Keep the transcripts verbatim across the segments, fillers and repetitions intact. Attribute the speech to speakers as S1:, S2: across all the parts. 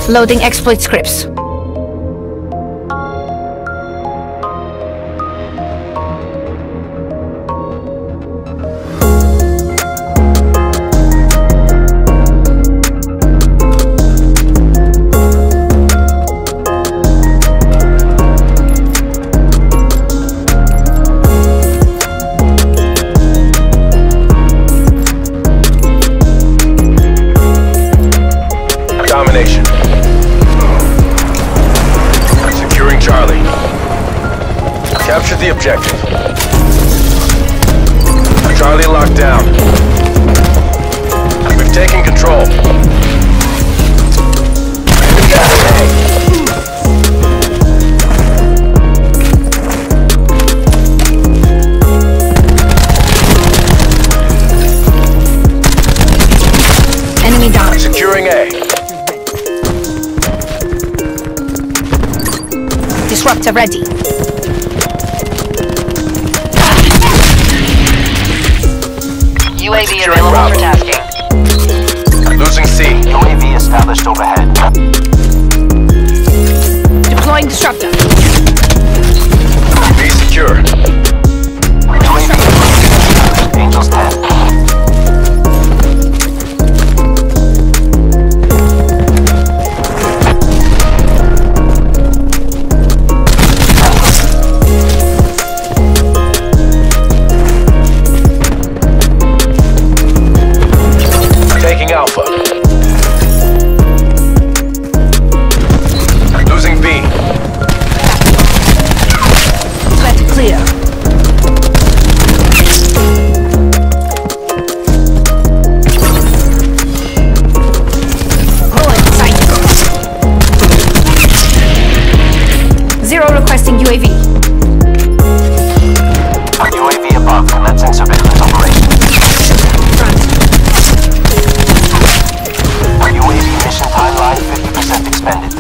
S1: Loading exploit scripts.
S2: Domination. Securing Charlie. Capture the objective. Charlie locked down. We've taken control.
S1: Enemy down.
S2: Securing A.
S1: Disruptor ready.
S3: U A V available for tasking.
S2: Losing C.
S4: U A V established overhead.
S1: Deploying disruptor.
S2: B secure.
S4: U A V. Angels ten.
S2: Taking Alpha. Losing B.
S1: Threat clear. Rolling sight. Zero requesting U A V.
S4: U A V above, commencing surveillance operation.
S1: Front.
S4: U A V mission timeline fifty percent expended.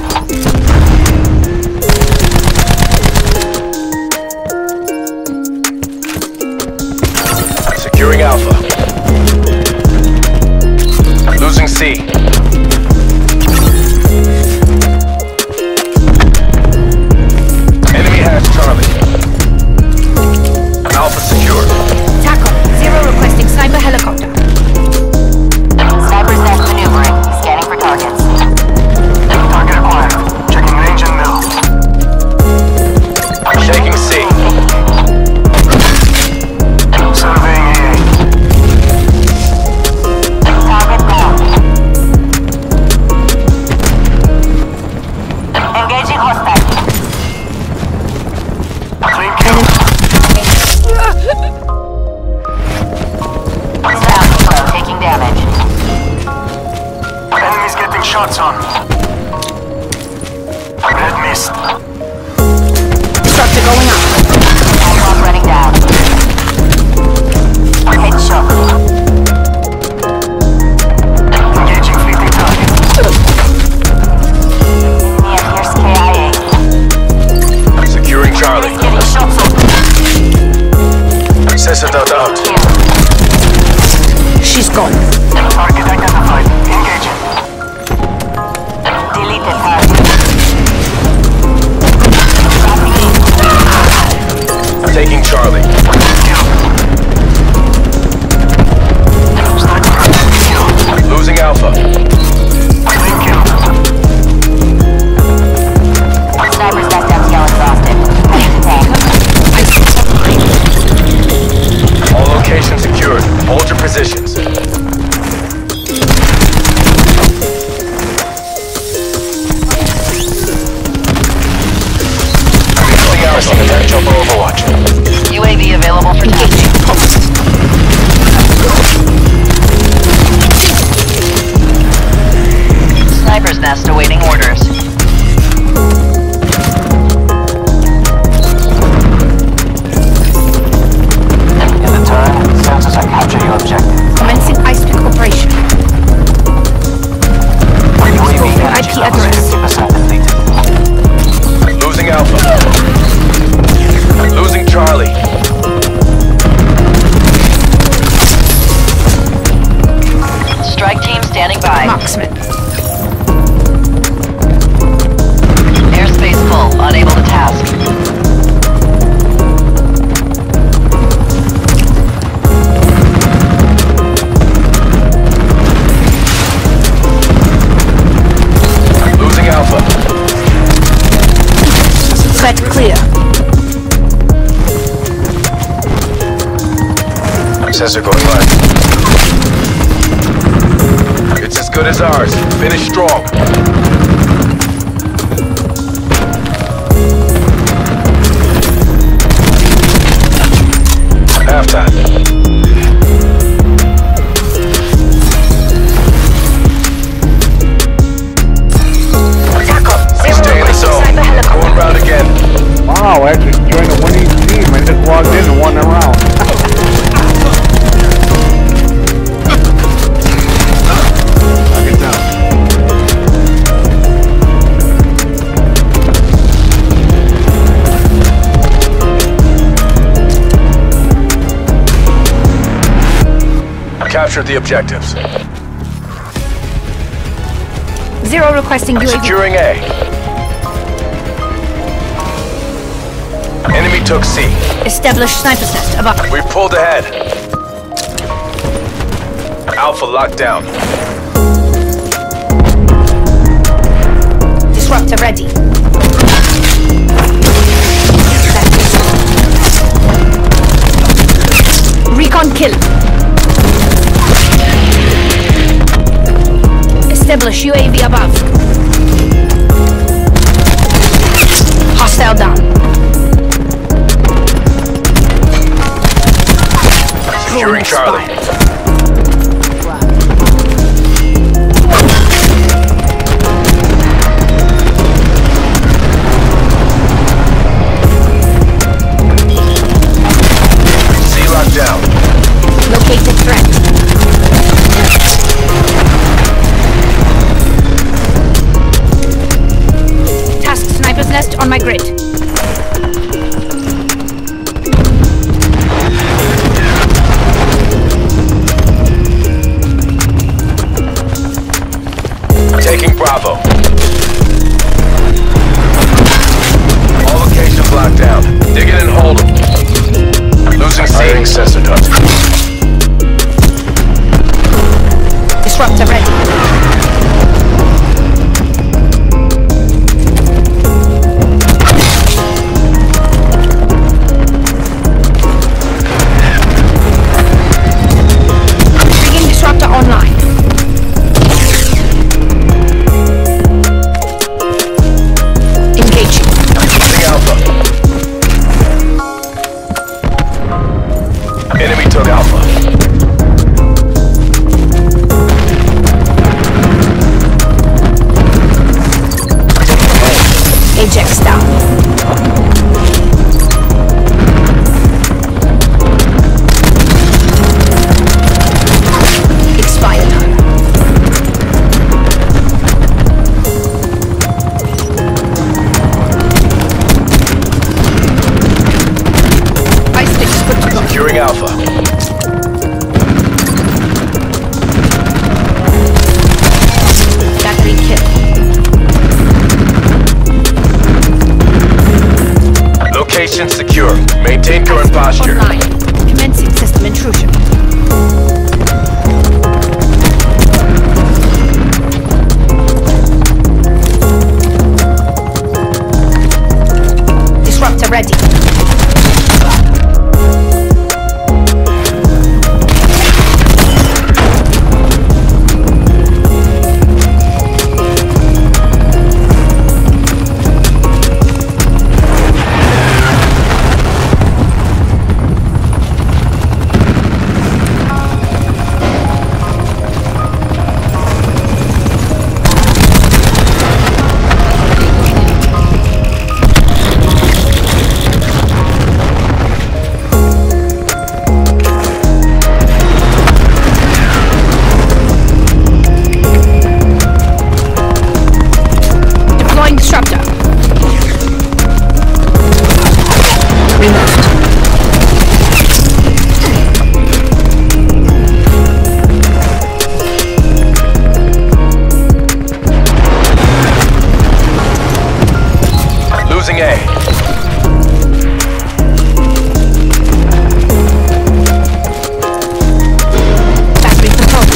S2: Securing Alpha. Losing C. Enemy has Charlie. Alpha secure.
S1: Tackle. Zero requesting sniper helicopter.
S3: Sniper's nest maneuvering. Scanning for targets.
S4: Target acquired. Checking range and mill.
S2: Shaking C.
S4: Surveying A.
S3: Target down. Engaging hostile.
S4: Clean kill.
S3: Down. Taking damage.
S4: Enemies getting shots on. Red mist.
S1: Disruptor going up.
S3: Aircraft running down. Headshot.
S4: Engaging fleeting target.
S3: Near Pierce K I A.
S2: Securing Charlie.
S3: Getting shots on.
S2: Citadel out.
S1: She's gone.
S4: Target identified. Engaging.
S3: Deleted target.
S2: Taking Charlie. Losing Alpha.
S4: Clean kill.
S3: Sniper's nest M C L exhausted. Heading to tank.
S2: All locations secured. Hold your positions. Losing Alpha. Potential for Overwatch.
S3: U A V available for tasking. Sniper's nest awaiting orders.
S4: In the turn, sensors are capture your objective.
S1: Commencing ice pick operation.
S4: U A V
S1: I P address.
S4: fifty percent completed.
S2: Losing Alpha. Losing Charlie.
S3: Strike team standing by.
S1: Marksman. Threat clear.
S2: Sensor going live. It's as good as ours. Finish strong. Halftime. Stay in the zone. Going round again.
S5: Wow, I actually joined a winning team. I just logged in and won a round. Knock it down.
S2: Capture the objectives.
S1: Zero requesting U A V.
S2: Securing A. Enemy took C.
S1: Establish sniper's nest above.
S2: We pulled ahead. Alpha locked down.
S1: Disruptor ready. Recon kill. Establish U A V above. Hostile down.
S2: Securing Charlie. C locked down.
S1: Located threat. Task sniper's nest on my grid.
S2: Taking Bravo. All locations locked down. Dig it and hold them. Losing C. Firing sensor dot.
S1: Disruptor ready. Bringing disruptor online. Engaging.
S2: Losing Alpha. Enemy took Alpha.
S1: Ajax down. Expire now. Ice sticks good to go.
S2: Securing Alpha.
S1: Battery kill.
S2: Location secure. Maintain current posture.
S1: Online. Commencing system intrusion. Disruptor ready. Deploying disruptor. Removed.
S2: Losing A.
S1: Battery control.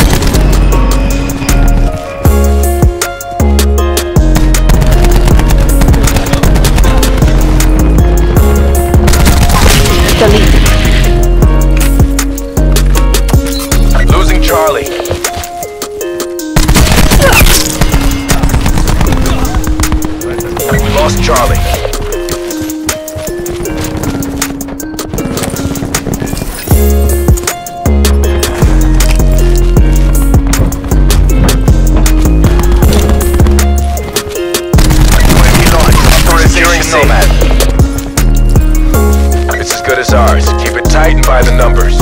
S2: verify the numbers.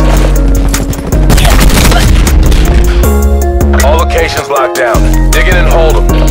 S2: All locations locked down. Dig in and hold them.